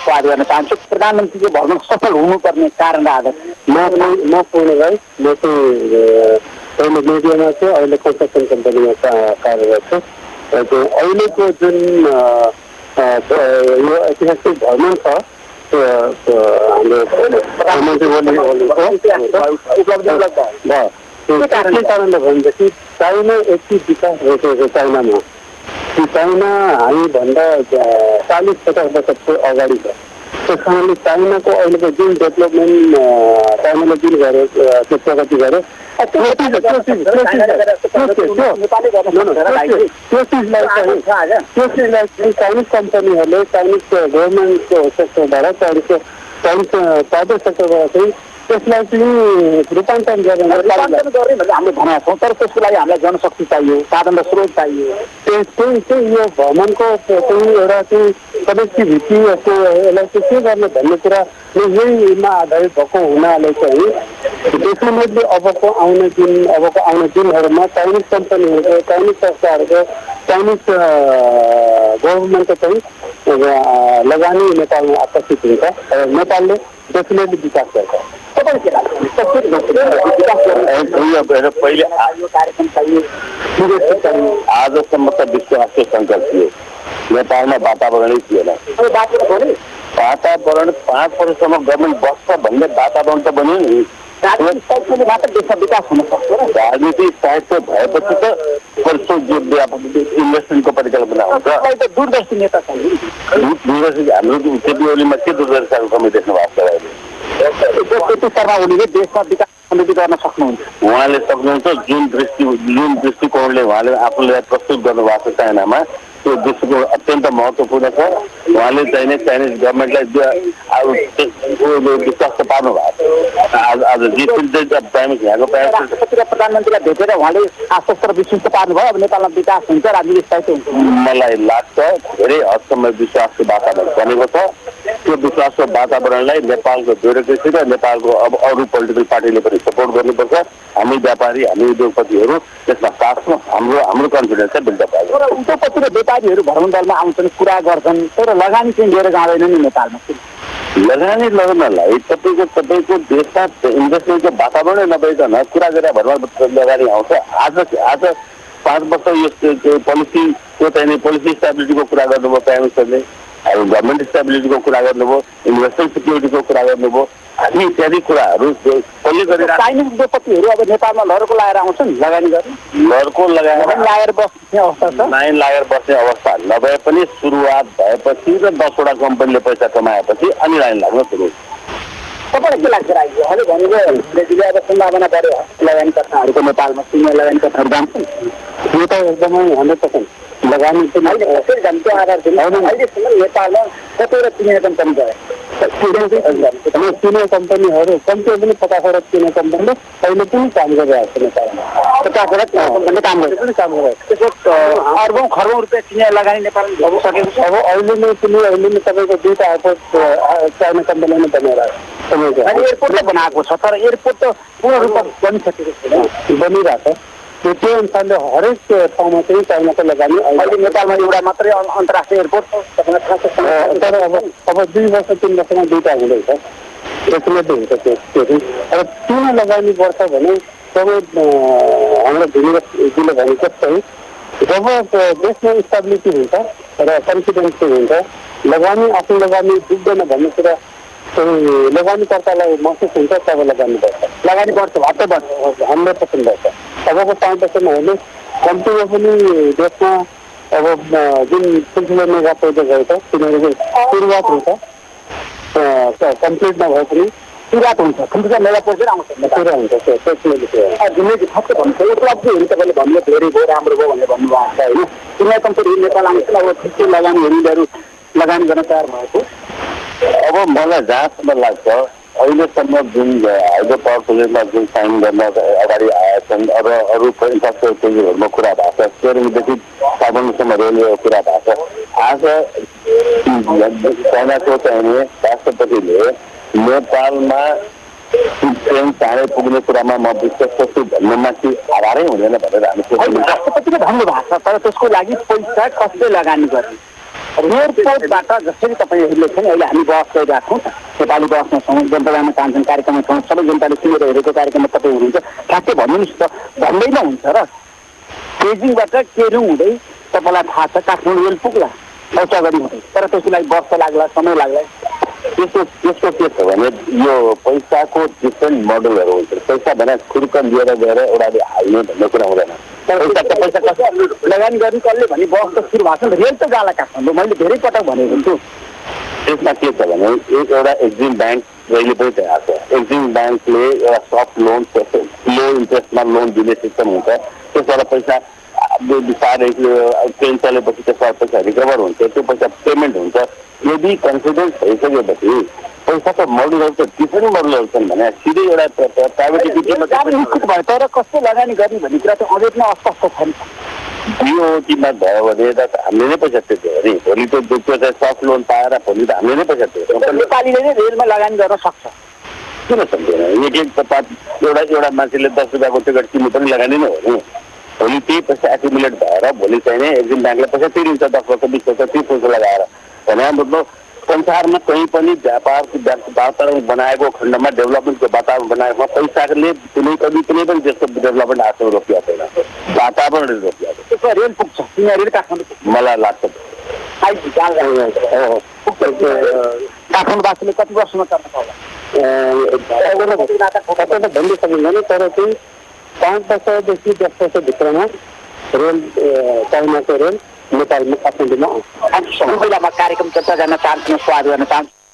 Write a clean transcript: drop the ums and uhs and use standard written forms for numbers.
सवाल गर्न चाहन्छु। प्रधानमन्त्रीले भ्रमण सफल हुनुपर्ने कारण आधार म पूर्ण भाइ म चाहिँ पहिले मिडियामा छु, अहिले कन्स्ट्रक्सन कम्पनीमा कार्यरत छु। अहिलेको जुन यो ऐतिहासिक भ्रमण छ हाम्रो प्रधानमन्त्री के कारणले भनेदेखि चाइना यति विकास भइसकेको चाइनामा, चाइना हामीभन्दा 40-50 वर्षको अगाडि छ। त्यस कारणले चाइनाको अहिलेको जुन डेभलपमेन्ट चाइनाले जुन गर्यो त्यो प्रगति गर्यो त्यो चिजलाई चाइनिज कम्पनीहरूले चाइनिज गभर्मेन्टको सेक्टरबाट चाइनिज प्राइभेट सेक्टरबाट चाहिँ त्यसलाई चाहिँ रूपान्तरण गर्ने हामीले भनेका छौँ। तर त्यसको लागि हामीलाई जनशक्ति चाहियो, साधन र स्रोत चाहियो। त्यही चाहिँ यो भ्रमणको चाहिँ एउटा चाहिँ कनेक्टिभिटी जस्तो यसलाई चाहिँ के गर्ने भन्ने कुरा यहीमा आधारित भएको हुनाले चाहिँ डेफिनेटली अबको आउने दिनहरूमा चाइनिज कम्पनीहरूको, चाइनिज संस्थाहरूको, चाइनिज गभर्मेन्टको चाहिँ लगानी नेपालमा आकर्षित हुन्छ। नेपालले डेफिनेटली विकास गर्छ। पहिले आजसम्म त विश्वासको सङ्कट थियो, नेपालमा वातावरणै थिएन। वातावरण 5 वर्षसम्म गभर्मेन्ट बस्छ भन्ने वातावरण त बन्यो नि। मात्र देशमा विकास हुन सक्छ। राजनीतिक साहित्य भएपछि त वर्षौँ इन्भेस्टमेन्टको परिकल्पना हुन्छ। दूरदर्शी नेता चाहियो। दूरदर्शी हाम्रो केपी ओलीमा के दूरदर्शीको कमी देख्नु भएको छ? केपी शर्मा ओलीले देशमा विकास समिति गर्न सक्नुहुन्छ। उहाँले सक्नुहुन्छ। जुन दृष्टिकोणले उहाँले आफूलाई प्रस्तुत गर्नुभएको छ चाइनामा, त्यो दृष्टिकोण अत्यन्त महत्त्वपूर्ण छ। उहाँले चाहिने चाइनिज गभर्मेन्टलाई विश्वास त पार्नु भएको छ। आज यहाँको प्रधानमन्त्रीलाई भेटेर उहाँले आश्वस्त र विश्वास पार्नुभयो। अब नेपालमा विकास हुन्छ, राजनीतिक साहित्य हुन्छ। मलाई लाग्छ धेरै हदसम्म विश्वासको वातावरण बनेको छ। त्यो विश्वासको वातावरणलाई नेपालको ब्युरोक्रेसी र नेपालको अब अरू पोलिटिकल पार्टीले पनि सपोर्ट गर्नुपर्छ। हामी व्यापारी, हामी उद्योगपतिहरू त्यसमा साथ छौँ। हाम्रो कन्फिडेन्स चाहिँ बिल्डअप भएको छ। उद्योगपति र व्यापारीहरू भ्रमण दलमा आउँछन्, कुरा गर्छन्, तर लगानी चाहिँ लिएर जाँदैन नि नेपालमा। लगानी लगाउनलाई तपाईँको देशमा इन्भेस्टमेन्टको वातावरणै नभइकन कुरा गरेर भरमा लगानी आउँछ। आज 5 वर्ष यो पोलिसीको चाहिँ पोलिसी स्टेबिलिटीको कुरा गर्नुभयो प्राइम मिनिस्टरले, अब गभर्मेन्ट स्टेबिलिटीको कुरा गर्नुभयो, इन्भेस्टमेन्ट सिक्युरिटीको कुरा गर्नुभयो। हामी इत्यादि कुराहरू कसले गरेर चाइनिज उद्योगपतिहरू अब नेपालमा लड्को लगाएर आउँछन् लगानी गर्ने। लड्को लगाएर बस्ने अवस्था छ। लाइन लगाएर बस्ने अवस्था नभए पनि सुरुवात भएपछि र 10वटा कम्पनीले पैसा कमाएपछि अनि लाइन लाग्न सुरु। तपाईँलाई के लाग्छ राईजी? अहिले भनेको अब सम्भावना बढ्यो लगानीकर्ताहरूको नेपालमा सिनियर लगानीकर्ताहरू जान्छन्। यो त एकदमै 100% लगानी अहिलेसम्म नेपालमा कतिवटा चिनिया कम्पनी गयो। चिनिया कम्पनीहरू कम्ती पनि 50वटा चिनिया कम्पनीले अहिले पनि काम गरिरहेको छ नेपालमा। 50वटा कम्पनीले काम गरिरहेको छ। त्यसो अर्बौँ खर्बौँ रुपियाँ चिनिया लगानी नेपालमा भइसकेको छ। अब अहिले नै तपाईँको 2टा एयरपोर्ट चाइना कम्पनीले बनाइरहेको छ। एयरपोर्ट त बनाएको छ, तर एयरपोर्ट त पूर्ण रूपमा बनिसकेको छैन, बनिरहेको छ। त्यो अनुसारले हरेक ठाउँमा चाहिँ चाइनाको लगानी अहिले नेपालमा एउटा मात्रै अन्तर्राष्ट्रिय एयरपोर्ट तर अब 2 वर्ष 3 वर्षमा 2टा हुँदैछ। डेफिनेटली हुन्छ त्यो चाहिँ। अब किन लगानी बढ्छ भने जब हाम्रो भिडियोले भने जस्तै जब देशमा स्टेबिलिटी हुन्छ र कन्फिडेन्स हुन्छ, लगानी आफ्नो लगानी डुब्दैन भन्ने कुरा चाहिँ लगानीकर्तालाई महसुस हुन्छ, तब लगानी बढ्छ। लगानी बढ्छ, भट्ट बढ्छ, 100% बढ्छ। अबको 5 वर्षमा होइन, कम्तीमा पनि देशमा अब जुन ठुल्ठुलो मेगा प्रोजेक्टहरू छ तिनीहरूको सुरुवात हुन्छ, कम्प्लिट नभए पनि सुरुवात हुन्छ। ठुल्ठुलो मेगा प्रोजेक्ट आउँछ, पुरा हुन्छ। त्यसले ठक्क भन्छ उपलब्धिहरू तपाईँले भन्नु धेरै भयो, राम्रो भयो भनेर भन्नुभएको छ होइन। चिनिया कम्पनीहरू नेपाल आउँछन्, अब ठिकै लगानीहरू लगानी गर्न तयार भएको। अब मलाई जहाँसम्म लाग्छ अहिलेसम्म जुन हाइड्रो पावर प्रोजेक्टमा जुन साइन गर्न अगाडि आएका छन्, अब अरू इन्फ्रास्ट्रक्चर प्रोजेक्टहरूमा कुरा भएको छ, स्टेरिङदेखि साधनसम्म रेलवेको कुरा भएको छ। आज चाइनाको चाहिने राष्ट्रपतिले नेपालमा ट्रेन चाँडै पुग्ने कुरामा म विश्वास छु भन्नेमाथि आधारै हुँदैन भनेर हामी राष्ट्रपतिले भन्नुभएको छ। तर त्यसको लागि पैसा कसले लगानी गर्ने? एयरपोर्टबाट जसरी तपाईँहरूले छन् अहिले हामी बहस गरिरहेको छौँ नेपाली बहसमा छौँ जनता जान चाहन्छन् कार्यक्रममा छौँ सबै जनताले सुनेर हेरेको कार्यक्रममा तपाईँ हुनुहुन्छ ठ्याक्कै भन्नुहोस् त भन्दै नहुन्छ र बेजिङबाट केरु हुँदै तपाईँलाई थाहा छ काठमाडौँ रेल पुग्ला औचागढी हुँदै तर त्यसको लागि वर्ष लाग्ला समय लाग्ला त्यसको के छ भने यो पैसाको डिफ्रेन्ट मोडलहरू हुन्छ पैसा भने खुर्क लिएर गएर एउटाले हाल्ने भन्ने कुरा हुँदैन पैसा कसो लगानी गर्ने कसले भने बस त सुरु भएको छ रेल त जाला काठमाडौँ मैले धेरै पटक भनेको छु त्यसमा के छ भने एउटा एक्जिम ब्याङ्क जहिले पनि तयार छ एक्जिम ब्याङ्कले एउटा सफ्ट लोन लो इन्ट्रेस्टमा लोन दिने सिस्टम हुन्छ त्यसबाट पैसा बिस्तारै ट्रेन चलेपछि त्यसबाट पैसा रिकभर हुन्छ त्यो पैसा पेमेन्ट हुन्छ यदि कन्फिडेन्स भइसकेपछि पैसाको मोडलहरू त डिफ्रेन्ट मोडलहरू छन् भने सिधै एउटा प्राइभेट इक्विटीमा भयो तर कस्तो लगानी गर्ने भन्ने कुरा त अझै पनि अस्पष्ट छ नि बिओटीमा भयो भने त हामीले नै पैसा तिर्यो अरे भोलि त्यो सफ्ट लोन पाएर भोलि त हामीले नै पैसा तिर्यो नेपालीले नै रेलमा लगानी गर्न सक्छ किन सक्दैन एउटा मान्छेले 10 रुपियाँको टिकट किन्नु पनि लगानी नै हो नि भोलि त्यही पैसा एकुमुलेट भएर भोलि चाहिँ नै एक्जिम ब्याङ्कले पैसा तिरिन्छ 10 वर्ष 20 वर्ष 30 वर्ष लगाएर भने मतलब संसारमा कहीँ पनि व्यापारको वातावरण बनाएको खण्डमा डेभलपमेन्टको वातावरण बनाएकोमा पैसाले कुनै पनि देशको डेभलपमेन्ट आजसम्म रोकिएको छैन वातावरणले रोकिएको छ रेल पुग्छ तिनीहरूले काठमाडौँ मलाई लाग्छ काठमाडौँवासीले कति वर्षमा चल्न सक्ला भन्नु सकिँदैन तर चाहिँ 5 वर्षदेखि 10 वर्षभित्रमा रेल चाइनाको रेल नेपालमा काठमाडौँमा आउँछ कार्यक्रम चर्चा गर्न चाहन्छु स्वागत गर्न चाहन्छु